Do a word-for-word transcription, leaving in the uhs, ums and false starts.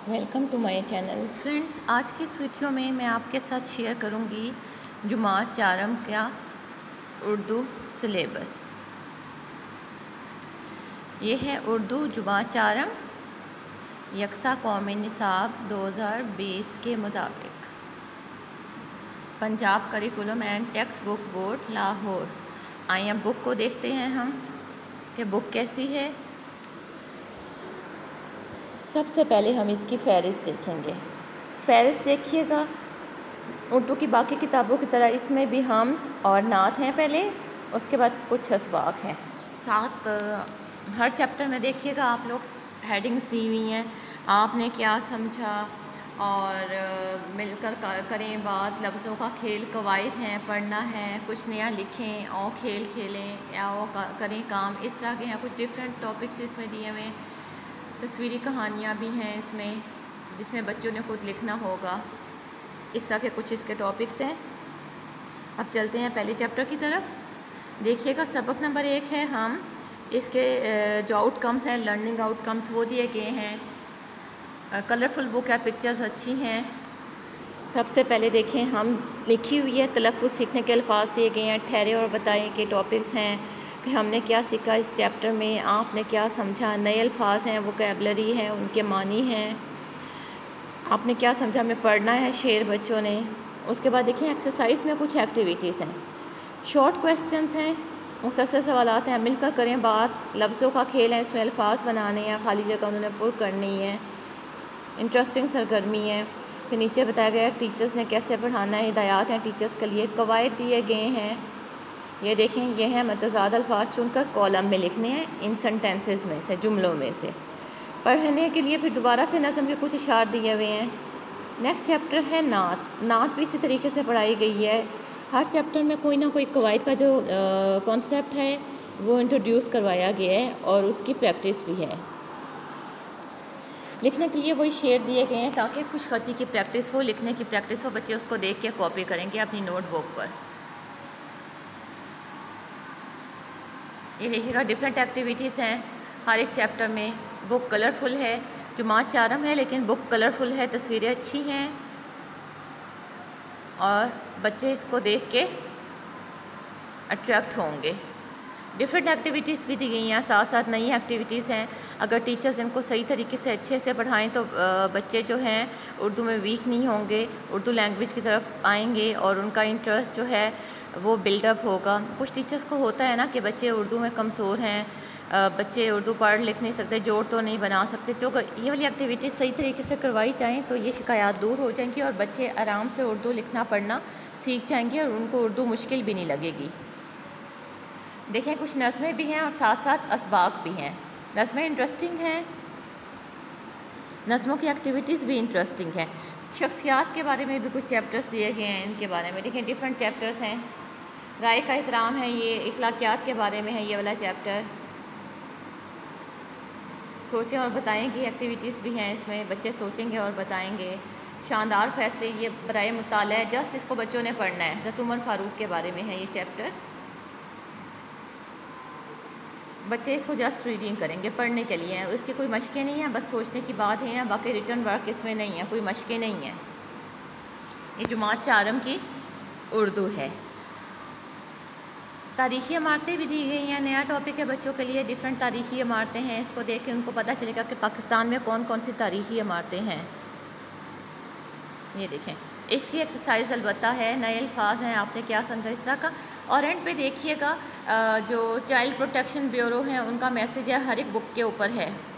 Welcome to my channel friends. آج کی اس video میں میں آپ کے ساتھ شیئر کروں گی جماعت چارم کا اردو سلیبس. یہ ہے اردو جماعت چارم یکساں قومی نصاب دو ہزار بیس کے مطابق Punjab curriculum and textbook board Lahore. آئیے بک کو دیکھتے ہیں ہم کہ بک کیسی ہے. سب سے پہلے ہم اس کی فہرست دیکھیں گے. فہرست دیکھیے گا اردو کی باقی کتابوں کی طرح اس میں بھی حمد اور نعت ہیں پہلے، اس کے بعد کچھ اسباق ہیں. ساتھ ہر چیپٹر میں دیکھیے گا آپ لوگ ہیڈنگز دی ہوئی ہیں، آپ نے کیا سمجھا اور مل کر کریں بات. لفظوں کا کھیل قواعد ہیں، پڑھنا ہے، کچھ نیا لکھیں او کھیل کھیلیں یا او کریں کام، اس طرح کے ہیں. کچھ ڈفرینٹ ٹاپکس اس میں دیے ہوئے ہیں. تصویری کہانیاں بھی ہیں اس میں جس میں بچوں نے خود لکھنا ہوگا. اس طرح کے کچھ اس کے ٹاپکس ہیں. اب چلتے ہیں پہلے چیپٹر کی طرف. دیکھیے گا سبق نمبر ایک ہے ہم اس کے جو آؤٹ کمس ہیں، لرننگ آؤٹ کمس وہ دیے گئے ہیں. کلرفل بک ہے، پکچرز اچھی ہیں. سب سے پہلے دیکھیں ہم لکھی ہوئی ہے، تلفظ سیکھنے کے الفاظ دیے گئے ہیں. ٹھہرے اور بتائیں کہ ٹاپکس ہیں. پھر ہم نے کیا سیکھا اس چیپٹر میں، آپ نے کیا سمجھا. نئے الفاظ ہیں، ووکیبلری ہیں، ان کے معنی ہیں. آپ نے کیا سمجھا. ہمیں پڑھنا ہے شعر بچوں نے. اس کے بعد دیکھیں ایکسرسائز میں کچھ ایکٹیویٹیز ہیں. شارٹ کویسچنز ہیں، مختصر سوالات ہیں. مل کر کریں بات. لفظوں کا کھیل ہے، اس میں الفاظ بنانے ہیں، خالی جگہ انہوں نے پر کرنی ہے. انٹرسٹنگ سرگرمی ہے. پھر نیچے بتایا گیا ہے ٹیچرز نے کیسے پڑھانا ہے. ہدایات ہیں ٹیچرز کے لیے. قواعد دیے گئے ہیں. یہ دیکھیں یہ ہیں متضاد الفاظ چن کر کالم میں لکھنے ہیں ان سینٹینسز میں سے، جملوں میں سے. پڑھنے کے لیے پھر دوبارہ سے نظم کے کچھ اشعار دیے ہوئے ہیں. نیکسٹ چیپٹر ہے نعت. نعت بھی اسی طریقے سے پڑھائی گئی ہے. ہر چیپٹر میں کوئی نہ کوئی قواعد کا جو کانسیپٹ ہے وہ انٹروڈیوس کروایا گیا ہے اور اس کی پریکٹس بھی ہے. لکھنے کے لیے وہی شعر دیے گئے ہیں تاکہ خوش خطی کی پریکٹس ہو، لکھنے کی پریکٹس ہو. بچے اس کو دیکھ کے کاپی کریں گے اپنی نوٹ بک پر. یہ دیکھیے گا ڈفرینٹ ایکٹیویٹیز ہیں ہر ایک چیپٹر میں. بک کلرفل ہے، جماعت چارم ہے لیکن بک کلرفل ہے، تصویریں اچھی ہیں اور بچے اس کو دیکھ کے اٹریکٹ ہوں گے. ڈفرینٹ ایکٹیویٹیز بھی دی گئی ہیں، ساتھ ساتھ نئی ایکٹیویٹیز ہیں. اگر ٹیچرز ان کو صحیح طریقے سے اچھے سے پڑھائیں تو بچے جو ہیں اردو میں ویک نہیں ہوں گے، اردو لینگویج کی طرف آئیں گے اور ان کا انٹرسٹ جو ہے وہ بلڈ اپ ہوگا. کچھ ٹیچرز کو ہوتا ہے نا کہ بچے اردو میں کمزور ہیں، بچے اردو پڑھ لکھ نہیں سکتے، جوڑ تو نہیں بنا سکتے. تو اگر یہ والی ایکٹیویٹیز صحیح طریقے سے کروائی جائیں تو یہ شکایات دور ہو جائیں گی اور بچے آرام سے اردو لکھنا پڑھنا سیکھ جائیں گے اور ان کو اردو مشکل بھی نہیں لگے گی. دیکھیں کچھ نظمیں بھی ہیں اور ساتھ ساتھ اسباق بھی ہیں. نظمیں انٹرسٹنگ ہیں، نظموں کی ایکٹیویٹیز بھی انٹرسٹنگ ہیں. شخصیات کے بارے میں بھی کچھ چیپٹرز دیے گئے ہیں. ان کے بارے میں دیکھیں ڈفرینٹ چیپٹرز ہیں. رائے کا احترام ہے، یہ اخلاقیات کے بارے میں ہے یہ والا چیپٹر. سوچیں اور بتائیں گی ایکٹیویٹیز بھی ہیں اس میں، بچے سوچیں گے اور بتائیں گے. شاندار فیصلے، یہ برائے مطالعہ ہے، جس اس کو بچوں نے پڑھنا ہے. حضرت عمر فاروق کے بارے میں ہے یہ چیپٹر. بچے اس کو جسٹ ریڈنگ کریں گے، پڑھنے کے لیے ہیں. اس کی کوئی مشقیں نہیں ہیں، بس سوچنے کی بات ہے. باقی ریٹن ورک اس میں نہیں ہے، کوئی مشقیں نہیں ہیں. یہ جماعت چارم کی اردو ہے. تاریخی عمارتیں بھی دی گئی ہیں. نیا ٹاپک ہے بچوں کے لیے. ڈفرینٹ تاریخی عمارتیں ہیں. اس کو دیکھ کے ان کو پتہ چلے گا کہ پاکستان میں کون کون سی تاریخی عمارتیں ہیں. یہ دیکھیں اس کی ایکسرسائز البتہ ہے. نئے الفاظ ہیں، آپ نے کیا سمجھا اس طرح کا. اور اینڈ پہ دیکھیے گا جو چائلڈ پروٹیکشن بیورو ہیں ان کا میسیج ہے ہر ایک بک کے اوپر ہے.